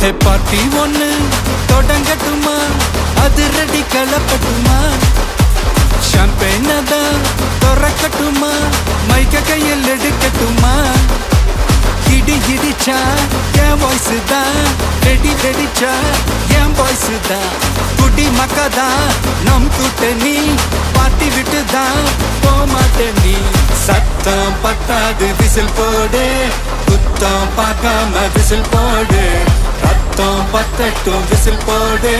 ஹே party ஒன்னு தொடங்கட்டுமா அது ready கலப்பட்டுமா ஷாம்பெயினை தான் திறக்கட்டுமா மைக்க கையில் எடுக்கட்டுமா இடி இடிச்சா என் வாய்ஸ் தான் வெடி வெடிச்சா என் வாய்ஸ் தான் குடி மக்கா தான் நம் கூட்டணி பாட்டி விட்டு தான் போமாட்டேன் நீ சத்தம் பத்தாது விசில் போடு குத்தம் பார்க்காம விசில் போடு ரத்தம் பத்தட்டும் விசில் போடு